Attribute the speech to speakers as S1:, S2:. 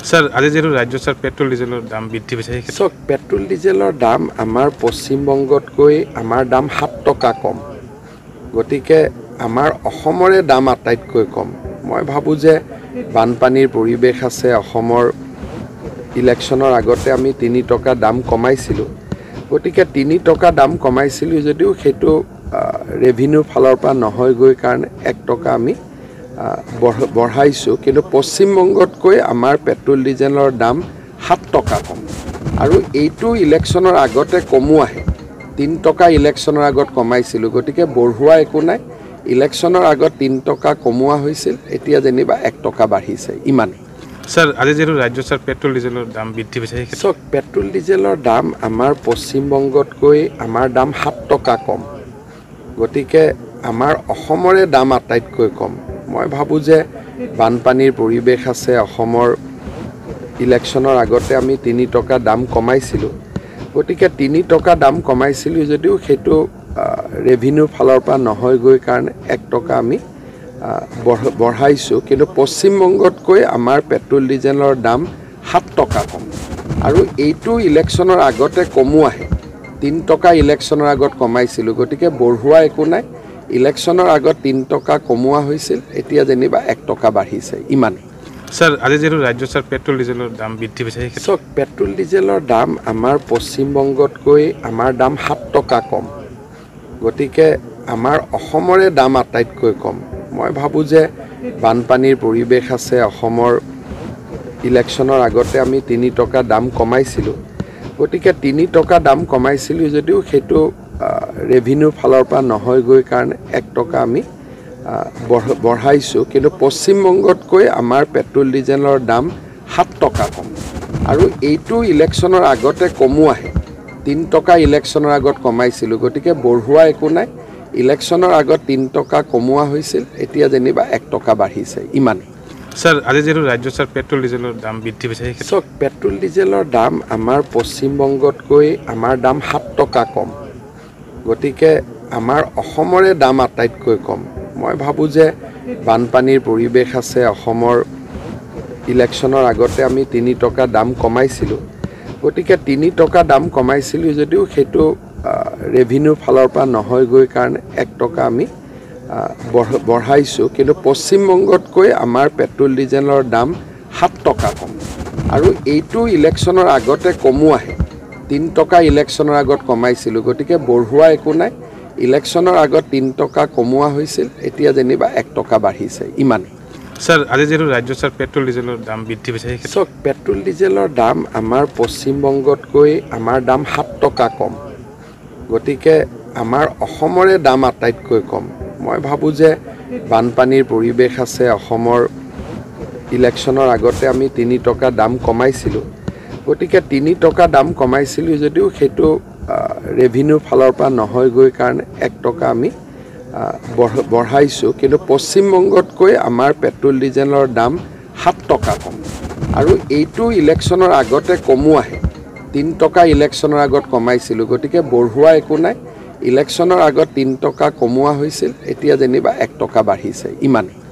S1: sir আজি যেহেতু রাজ্য স্যার পেট্রোল ডিজেলের দাম বৃদ্ধি পাইছে
S2: চক পেট্রোল ডিজেলের দাম আমার পশ্চিমবঙ্গতকৈ আমার দাম 7 টকা কম গতিকে আমার অসমৰে দাম আটাইতকৈ কম মই ভাবো যে বানপানীৰ পৰিবেশ আছে অসমৰ ইলেকশনৰ আগতে আমি 3 টকা দাম কমাইছিলো গতিকে 3 টকা দাম কমাইছিলো যদিও হেতু ৰেভিনিউ ফালৰ পৰা নহয় গৈ কাৰণে 1 টকা আমি বঢ়াইছো কিন্তু পশ্চিমবঙ্গতকৈ আমাৰ পেট্ৰোল ডিজেলৰ দাম 7 টকা কম আৰু এইটো ইলেকশনৰ আগতে কমু আহে 3 টকা ইলেকশনৰ আগত কমাইছিলো গতিকে বঢ়ুৱা একো নাই ইলেকশনৰ আগত 3 টকা কমুৱা হৈছিল এতিয়া যেনিবা 1 টকা বাঢ়িছে ইমান
S1: স্যার আজি যেহেতু রাজ্য স্যার পেট্রোল ডিজেলের দাম বৃদ্ধি পাইছে
S2: চক পেট্ৰোল ডিজেলৰ দাম আমাৰ পশ্চিমবঙ্গতকৈ আমাৰ দাম 7 টকা কম গতিকে আমাৰ অসমৰে দাম আটাইতকৈ কম মই ভাবো যে বানপানীৰ পৰিবেশ আছে অসমৰ ইলেকশনৰ আগতে আমি 3 টকা দাম কমাইছিলো গতিকে 3 টকা দাম কমাইছিলো যদিও হেতু ৰেভিনিউ ফালৰ পৰা নহয় গৈ কাৰণে 1 টকা আমি বঢ়াইছো কিন্তু পশ্চিমবঙ্গতকৈ আমাৰ পেট্ৰোল ডিজেলৰ দাম 7 টকা কম আৰু এইটো ইলেকশনৰ আগতে কমু আহে 3 টকা ইলেকশনৰ আগত কমাইছিলো গতিকে বঢ়ুৱা একো নাই ইলেকশনৰ আগত 3 টকা কমুৱা হৈছিল এতিয়া যেনিবা 1 টকা বাঢ়িছে ইমান
S1: স্যার আজি যেহেতু রাজ্য স্যার পেট্রোল ডিজেলের দাম বৃদ্ধি পাইছে
S2: চক পেট্ৰোল ডিজেলৰ দাম আমাৰ পশ্চিমবঙ্গতকৈ আমাৰ দাম 7 টকা কম গতিকে আমাৰ অসমৰে দাম আটাইতকৈ কম মই ভাবো যে বানপানীৰ পৰিবেশ আছে অসমৰ ইলেকশনৰ আগতে আমি 3 টকা দাম কমাইছিলো গতিকে 3 টকা দাম কমাইছিলো যদিও হেতু ৰেভিনিউ ফালৰ পৰা নহয় গৈ কাৰণে 1 টকা আমি বঢ়াইছো কিন্তু পশ্চিমবঙ্গতকৈ আমাৰ পেট্ৰোল ডিজেলৰ দাম 7 টকা কম আৰু এইটো ইলেকশনৰ আগতে কমু আহে 3 টকা ইলেকশনৰ আগত কমাইছিলো গতিকে বঢ়ুৱা একো নাই ইলেকশনৰ আগত 3 টকা কমুৱা হৈছিল এতিয়া যেনিবা 1 টকা বাঢ়িছে ইমান
S1: স্যার আজি যেহেতু রাজ্য স্যার পেট্রোল ডিজেলের দাম বৃদ্ধি পাইছে
S2: চক পেট্ৰোল ডিজেলৰ দাম আমাৰ পশ্চিমবঙ্গতকৈ আমাৰ দাম 7 টকা কম গতিকে আমাৰ অসমৰে দাম আটাইতকৈ কম মই ভাবো যে বানপানীৰ পৰিবেশ আছে অসমৰ ইলেকশনৰ আগতে আমি 3 টকা দাম কমাইছিলো গতিকে 3 টকা দাম কমাইছিলো যদিও হেতু ৰেভিনিউ ফালৰ পৰা নহয় গৈ কাৰণে 1 টকা আমি বঢ়াইছো কিন্তু পশ্চিমবঙ্গতকৈ আমাৰ পেট্ৰোল ডিজেলৰ দাম 7 টকা কম আৰু এইটো ইলেকশনৰ আগতে কমু আহে 3 টকা ইলেকশনৰ আগত কমাইছিলো গতিকে বঢ়ুৱা একো নাই ইলেকশনৰ আগত 3 টকা কমুৱা হৈছিল এতিয়া যেনিবা 1 টকা বাঢ়িছে ইমান
S1: স্যার আজি যেহেতু রাজ্য স্যার পেট্রোল ডিজেলের দাম বৃদ্ধি পাইছে
S2: চক পেট্ৰোল ডিজেলৰ দাম আমাৰ পশ্চিমবঙ্গতকৈ আমাৰ দাম 7 টকা কম গতিকে আমাৰ অসমৰে দাম আটাইতকৈ কম মই ভাবো যে বানপানীৰ পৰিবেশ আছে অসমৰ ইলেকশনৰ আগতে আমি 3 টকা দাম কমাইছিলো গতিকে 3 টকা দাম কমাইছিলো যদিও হেতু ৰেভিনিউ ফালৰ পৰা নহয় গৈ কাৰণে 1 টকা আমি বঢ়াইছো কিন্তু পশ্চিমবঙ্গতকৈ আমাৰ পেট্ৰোল ডিজেলৰ দাম 7 টকা কম আৰু এইটো ইলেকশনৰ আগতে কমু আহে 3 টকা ইলেকশনৰ আগত কমাইছিলো গতিকে বঢ়ুৱা একো নাই ইলেকশনৰ আগত 3 টকা কমুৱা হৈছিল এতিয়া যেনিবা 1 টকা বাঢ়িছে ইমান